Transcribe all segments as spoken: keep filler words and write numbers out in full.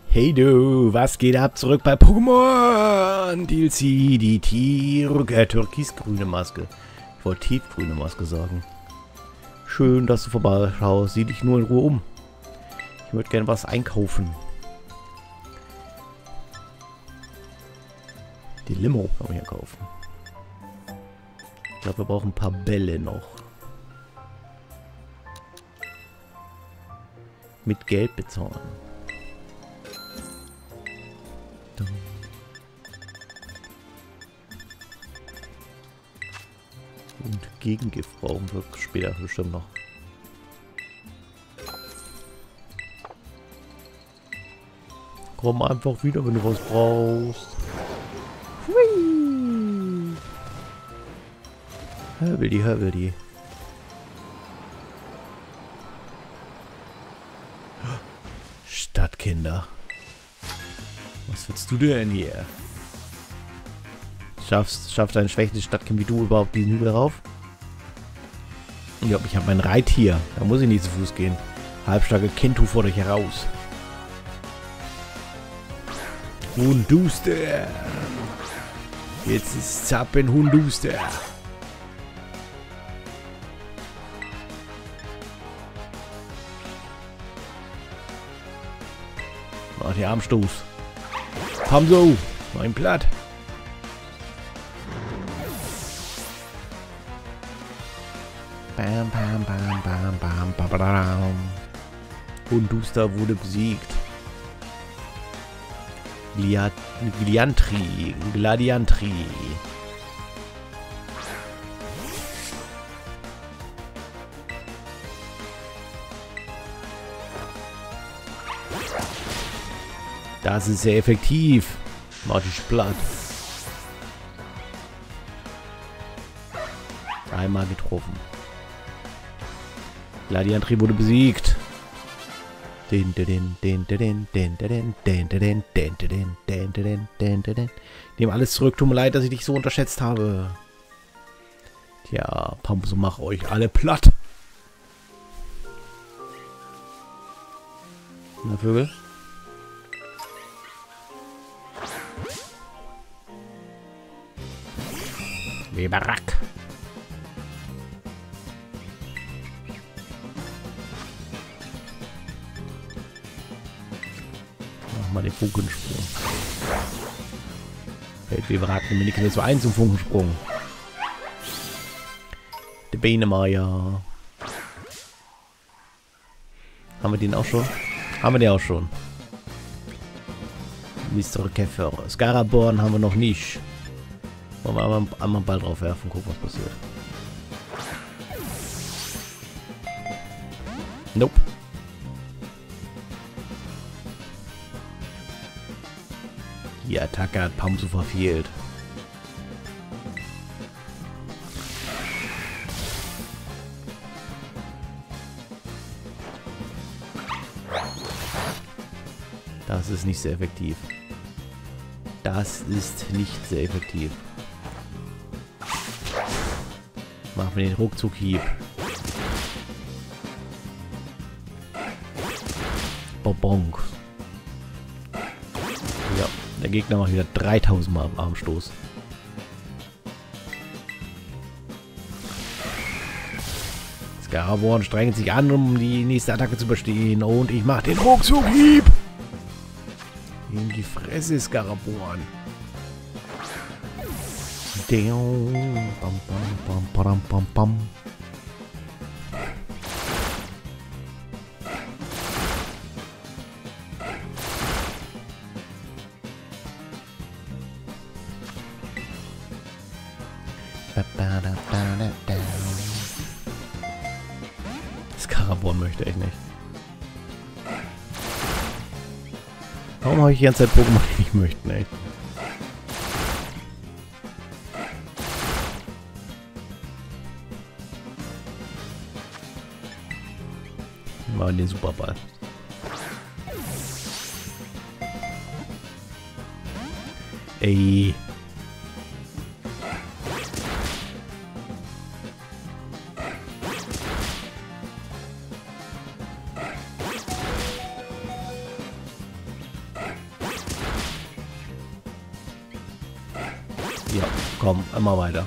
Hey du, was geht ab? Zurück bei Pokémon D L C, die Tier äh, türkisgrüne Maske. Ich wollte tiefgrüne Maske sagen. Schön, dass du vorbeischaust. Sieh dich nur in Ruhe um. Ich würde gerne was einkaufen. Die Limo kann man hier kaufen. Ich glaube, wir brauchen ein paar Bälle noch. Mit Geld bezahlen. Und Gegengift brauchen wir später bestimmt noch. Komm einfach wieder, wenn du was brauchst. Hui. Hör will die, hör will die. Stadtkinder. Was willst du denn hier? Schaffst, schafft ein schwäches Stadtkind wie du überhaupt diesen Hügel rauf? Ja, ich habe mein Reittier. Da muss ich nicht zu Fuß gehen. Halbstarke Kentu vor euch heraus. Hunduster. Jetzt ist Zappen Hunduster. Mach die Armstoß. Komm so. Mein Blatt. Bam, bam, bam, bam, bam, bam, bam. Hunduster wurde besiegt. Gliad Gliantri. Gladiantri. Das ist sehr effektiv. Mach dich platt. Einmal getroffen. Gladiantri wurde besiegt. Den, den, den, den, den, den, den, den, den, den, den, den, den, den, den. Nehm alles zurück. Tut mir leid, dass ich dich so unterschätzt habe. Tja, Pamso, mach euch alle platt. Na, Vögel? Weberack. Mal den Funkensprung. Feldweberack, nimm mir nicht so ein zum Funkensprung. Der Beinemeier. Haben wir den auch schon? Haben wir den auch schon. Mister Käfer. Scaraborn haben wir noch nicht. Wollen wir einmal, einmal einen Ball drauf werfen, gucken, was passiert. Nope. Die Attacke hat Pamso verfehlt. Das ist nicht sehr effektiv. Das ist nicht sehr effektiv. Machen wir den Ruckzuck-Hieb. Bobonk. Ja, der Gegner macht wieder dreitausend Mal am Armstoß. Scaraborn strengt sich an, um die nächste Attacke zu überstehen. Und ich mache den Ruckzuck-Hieb. In die Fresse, Scaraborn. Bam, bam, bam, bam, bam. Scaraborn möchte ich nicht. Warum habe ich die ganze Zeit Pokémon, die ich möchte nicht? Wir machen den Superball. Ey. Komm, immer weiter.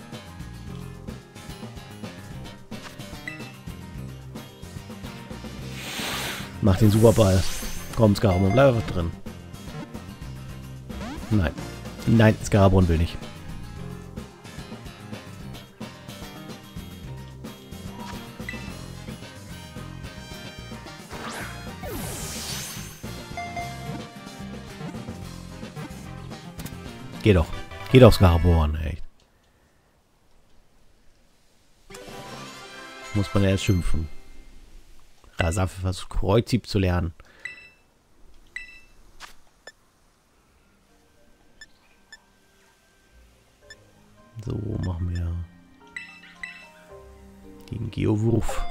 Mach den Superball. Komm, Scarabon, bleib einfach drin. Nein. Nein, Scarabon will nicht. Geh doch. Geh doch, Scarabon, ey. Muss man erst schimpfen. Rasaf versucht Kreuzhieb zu lernen. So, machen wir den Geowurf.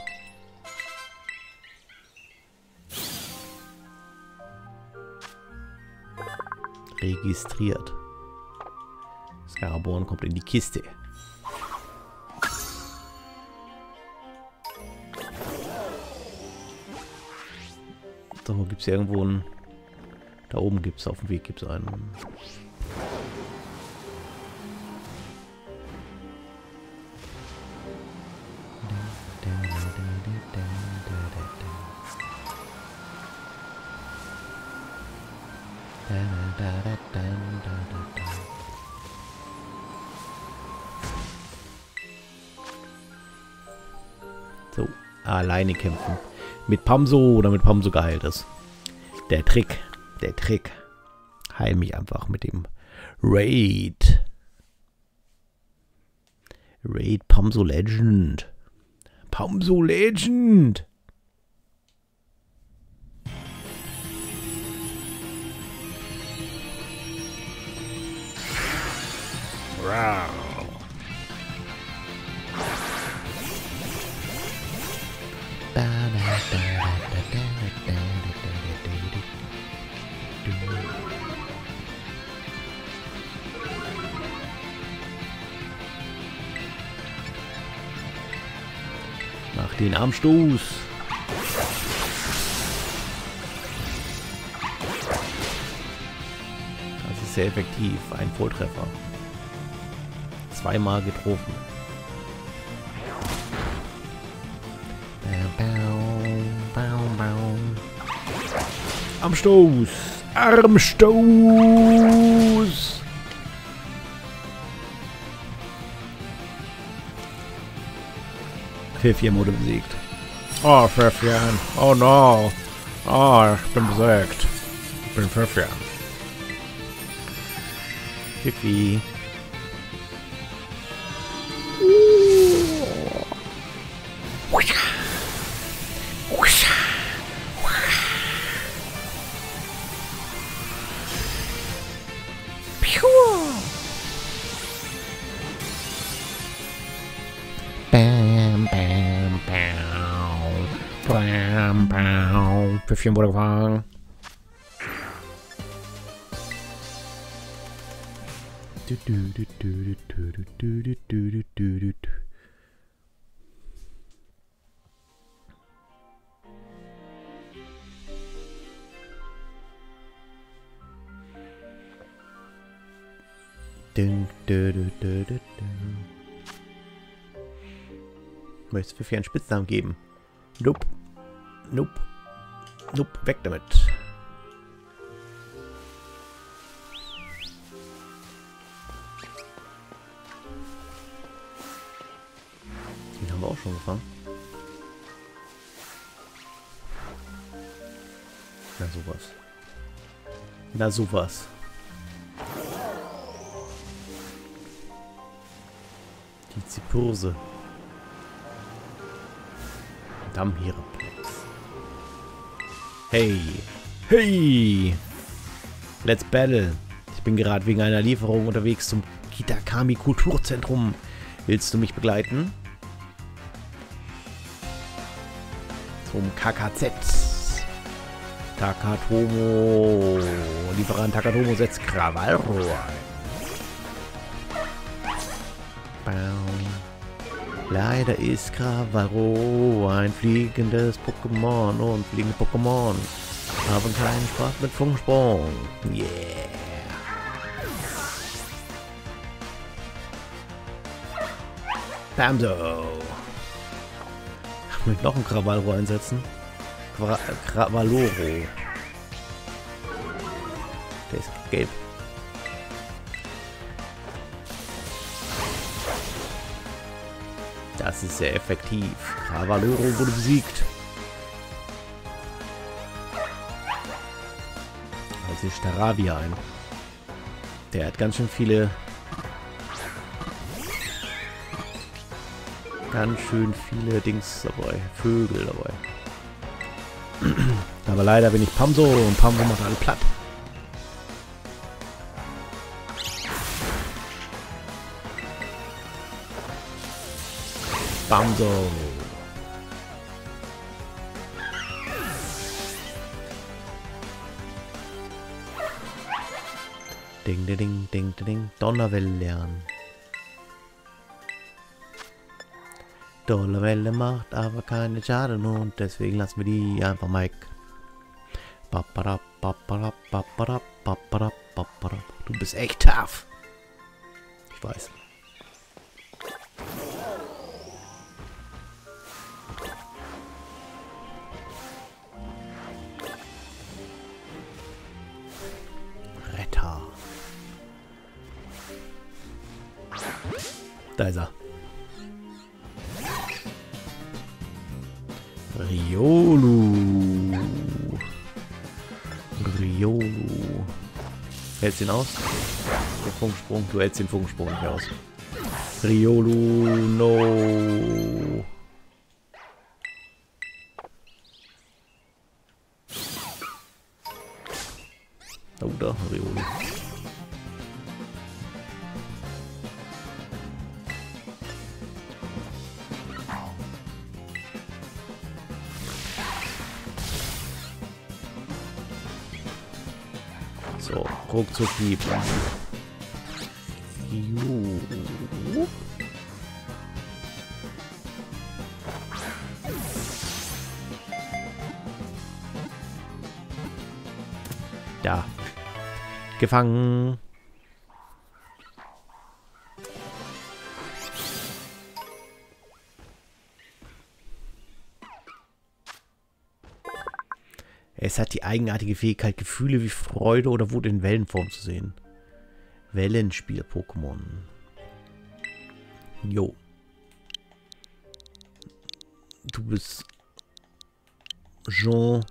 Registriert. Scarabon kommt in die Kiste. So, gibt es irgendwo einen... Da oben gibt es, auf dem Weg gibt es einen... So, alleine kämpfen. Mit Pamso, damit Pamso geheilt ist. Der Trick, der Trick. Heil mich einfach mit dem Raid. Raid Pamso Legend. Pamso Legend. Wow. Mach den Armstoß. Das ist sehr effektiv. Ein Volltreffer. Zweimal getroffen. Armstoß! Armstoß! Pfäffchen wurde besiegt. Oh, Pfäffchen. Oh no. Oh, ich bin besiegt. Ich bin Pfäffchen. Pfiffi. Bam, bam, bam. Bam, bam. Pfiffchen wurde gefangen. Du, du, du, du, du, du, du, du, du, du. Dun, du, du, du, du, du. Möchtest du Pfiffi einen Spitznamen geben? Nope. Nope. Nope. Weg damit. Den haben wir auch schon gefangen. Na sowas. Na sowas. Die Zipurse. Dammhireplex. Hey. Hey. Let's battle. Ich bin gerade wegen einer Lieferung unterwegs zum Kitakami Kulturzentrum. Willst du mich begleiten? Zum K K Z. Takatomo. Lieferant Takatomo setzt Krawallrohr ein. Leider ist Krawallroh ein fliegendes Pokémon und fliegende Pokémon haben keinen Spaß mit Funksprung. Yeah. Pamso. Ich möchte noch einen Krawallro einsetzen. Kra Krawalloro. Der ist gelb. Das ist sehr effektiv. Krawalloro wurde besiegt. Also ist Staravia ein. Der hat ganz schön viele... Ganz schön viele Dings dabei. Vögel dabei. Aber leider bin ich Pamso und Pamso macht alle platt. Pamso. Ding, ding, ding, ding, ding. Donnerwelle lernen. Donnerwelle macht aber keine Schaden und deswegen lassen wir die einfach mal weg. Du bist echt tough. Ich weiß. Retter. Da ist er. Riolu. Riolu. Hältst ihn aus? Der Funksprung. Du hältst den Funksprung nicht aus. Riolu, no. Oh, da, Riolu. So, ruckzuck lieb. Juhu. Da. Gefangen. Es hat die eigenartige Fähigkeit, Gefühle wie Freude oder Wut in Wellenform zu sehen. Wellenspiel-Pokémon. Jo. Du bist Jean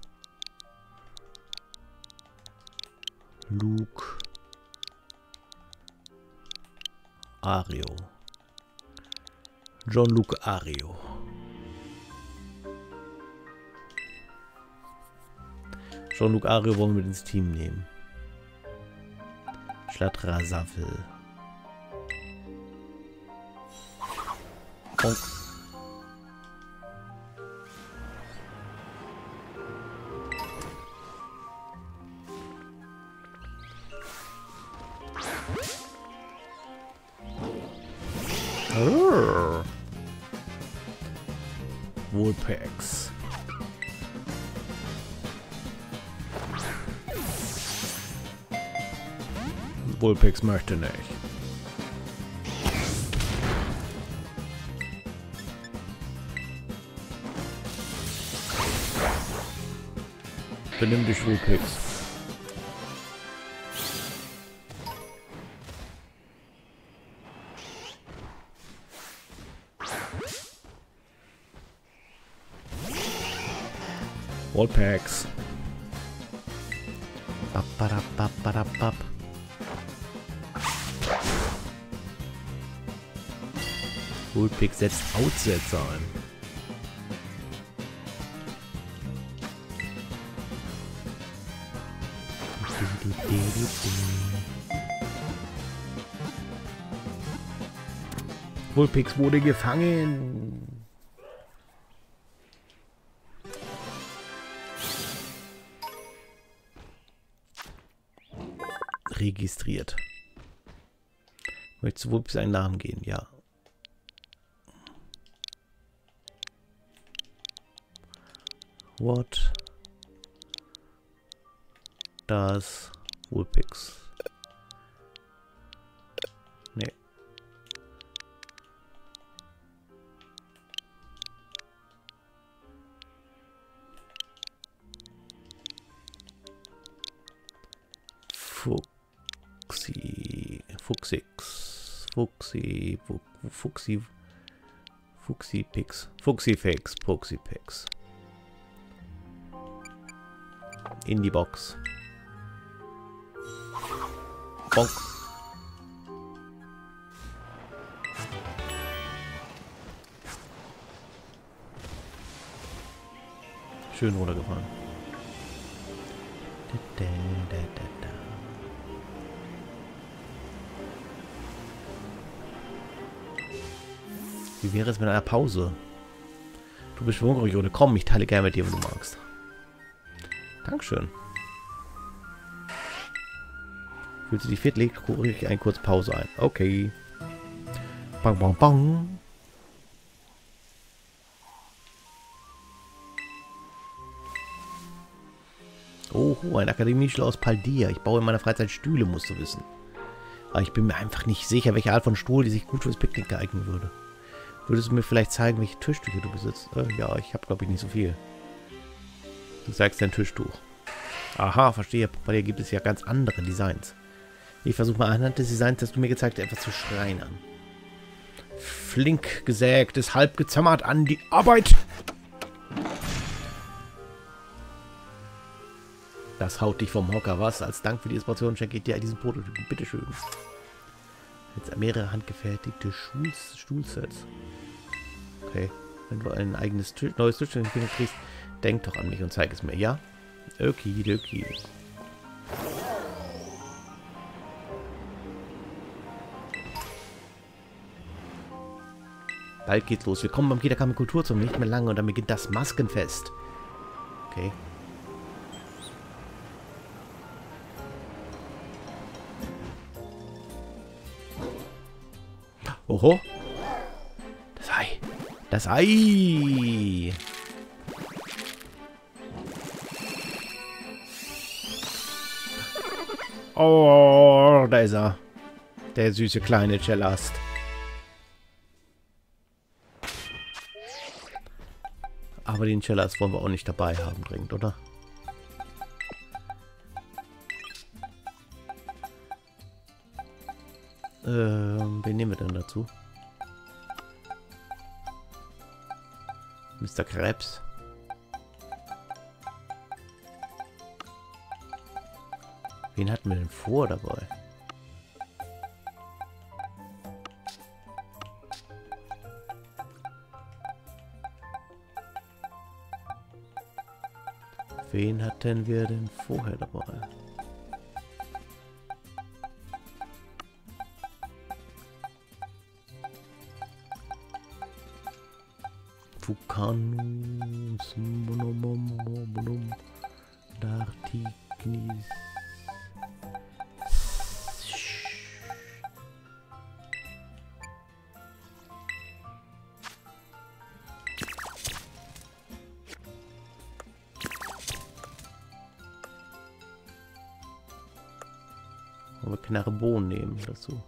Luc Ario. Jean-Luc Ario. Jean-Luc Ario wollen wir mit ins Team nehmen. Schladrasaffel. Bonk. Oh. Vulpix. Vulpix möchte nicht. Benimm dich, Vulpix. Vulpix. Bap, bap, bap, bap, bap. Vulpix setzt Outsetzer ein. Vulpix wurde gefangen. Registriert. Möchtest du Vulpix einen Namen geben? Ja. What does Vulpix? Nee. Fuchsi. Fuchsix. Fuchsi. Fu Fuchsi. Fuchsipix. Fuchsifix. Fuchsipix. In die Box. Bonk. Schön runtergefahren. Da, da, da, da. Wie wäre es mit einer Pause? Du bist hungrig oder komm, ich teile gerne mit dir, wenn du magst. Dankeschön. Fühlst du dich fit? Leg ruhig eine kurze Pause ein. Okay. Bang, bang, bang. Oh, ein Akademieschüler aus Paldea. Ich baue in meiner Freizeit Stühle, musst du wissen. Aber ich bin mir einfach nicht sicher, welche Art von Stuhl, die sich gut fürs Picknick geeignen würde. Würdest du mir vielleicht zeigen, welche Tischtücher du besitzt? Äh, ja, ich habe, glaube ich, nicht so viel. Du sagst dein Tischtuch. Aha, verstehe. Bei dir gibt es ja ganz andere Designs. Ich versuche mal anhand des Designs, das du mir gezeigt hast, etwas zu schreinern. Flink gesägt, ist halb gezimmert, an die Arbeit! Das haut dich vom Hocker, was? Als Dank für die Inspiration schenke ich dir diesen Prototypen. Bitteschön. Jetzt mehrere handgefertigte Stuhl Stuhlsets. Okay. Wenn du ein eigenes Tisch, neues Tisch kriegst, denk doch an mich und zeig es mir, ja? Okay, okay. Bald geht's los. Wir kommen beim Kitagawa Kultur zum nicht mehr lange und dann beginnt das Maskenfest. Okay. Oho. Das Ei. Das Ei. Oh, da ist er. Der süße kleine Cellast. Aber den Cellast wollen wir auch nicht dabei haben, dringend, oder? Ähm, wen nehmen wir denn dazu? Mister Krebs. Wen hatten wir denn vor dabei? Wen hatten wir denn vorher dabei? Fucanus monomomom Dartignis. Aber Knarre Bohnen nehmen dazu.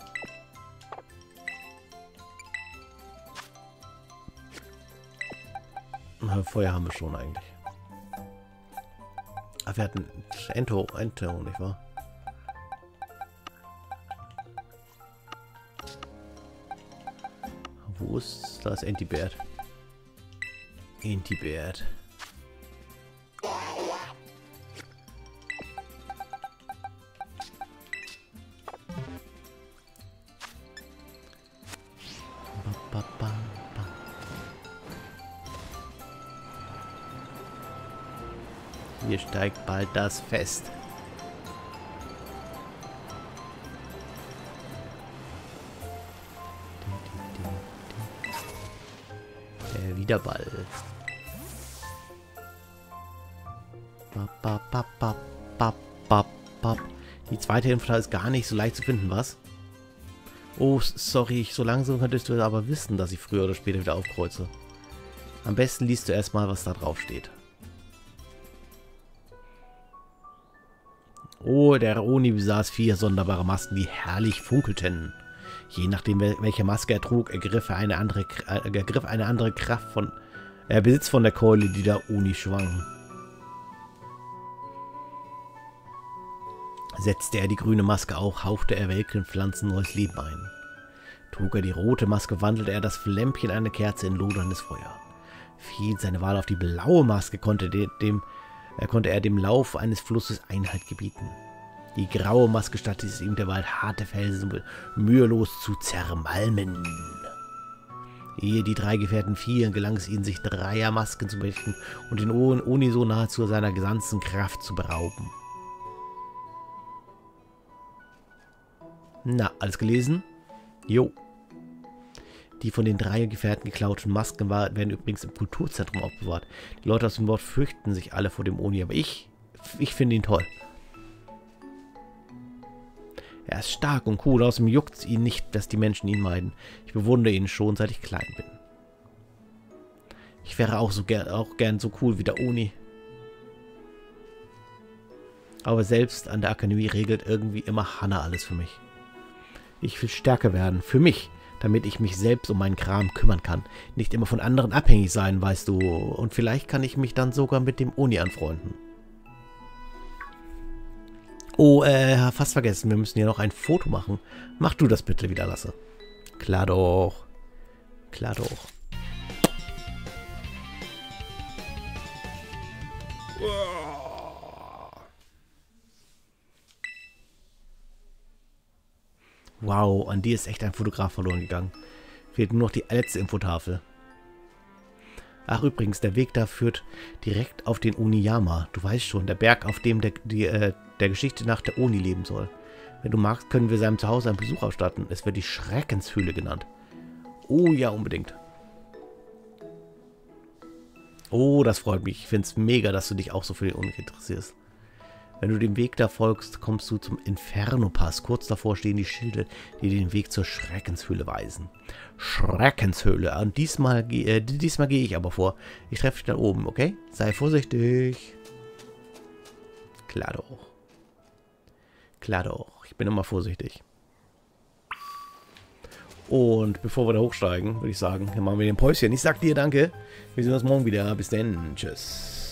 Feuer haben wir schon eigentlich. Ach, wir hatten Ento, Ento, nicht wahr? Wo ist das Entibert? Entibert. Hier steigt bald das Fest. Der Wiederball. Die zweite Info ist gar nicht so leicht zu finden, was? Oh, sorry, so langsam könntest du aber wissen, dass ich früher oder später wieder aufkreuze. Am besten liest du erstmal, was da drauf steht. Oh, der Oni besaß vier sonderbare Masken, die herrlich funkelten. Je nachdem, welche Maske er trug, ergriff er eine andere, äh, ergriff eine andere Kraft von... Er äh, Besitz von der Keule, die der Oni schwang. Setzte er die grüne Maske auf, hauchte er welken Pflanzen neues Leben ein. Trug er die rote Maske, wandelte er das Flämmchen einer Kerze in loderndes Feuer. Fiel seine Wahl auf die blaue Maske, konnte, de, dem, äh, konnte er dem Lauf eines Flusses Einhalt gebieten. Die graue Maske stattete es ihm derweil harte Felsen mühelos zu zermalmen. Ehe die drei Gefährten fielen, gelang es ihnen, sich dreier Masken zu bemächtigen und den Oni so nahezu seiner ganzen Kraft zu berauben. Na, alles gelesen? Jo. Die von den drei Gefährten geklauten Masken werden übrigens im Kulturzentrum aufbewahrt. Die Leute aus dem Ort fürchten sich alle vor dem Oni, aber ich, ich finde ihn toll. Er ist stark und cool, außerdem juckt es ihn nicht, dass die Menschen ihn meiden. Ich bewundere ihn schon, seit ich klein bin. Ich wäre auch so gern, auch gern so cool wie der Oni. Aber selbst an der Akademie regelt irgendwie immer Hannah alles für mich. Ich will stärker werden, für mich, damit ich mich selbst um meinen Kram kümmern kann. Nicht immer von anderen abhängig sein, weißt du. Und vielleicht kann ich mich dann sogar mit dem Oni anfreunden. Oh, äh, fast vergessen, wir müssen hier noch ein Foto machen. Mach du das bitte wieder, Lasse. Klar doch. Klar doch. Wow, an dir ist echt ein Fotograf verloren gegangen. Fehlt nur noch die letzte Infotafel. Ach übrigens, der Weg da führt direkt auf den Oniyama. Du weißt schon, der Berg, auf dem der, die, äh, der Geschichte nach der Oni leben soll. Wenn du magst, können wir seinem Zuhause einen Besuch ausstatten. Es wird die Schreckenshöhle genannt. Oh ja, unbedingt. Oh, das freut mich. Ich finde es mega, dass du dich auch so für den Oni interessierst. Wenn du dem Weg da folgst, kommst du zum Inferno-Pass. Kurz davor stehen die Schilde, die den Weg zur Schreckenshöhle weisen. Schreckenshöhle. Und diesmal, äh, diesmal gehe ich aber vor. Ich treffe dich da oben, okay? Sei vorsichtig. Klar doch. Klar doch. Ich bin immer vorsichtig. Und bevor wir da hochsteigen, würde ich sagen, dann machen wir den Päuschen. Ich sag dir danke. Wir sehen uns morgen wieder. Bis dann. Tschüss.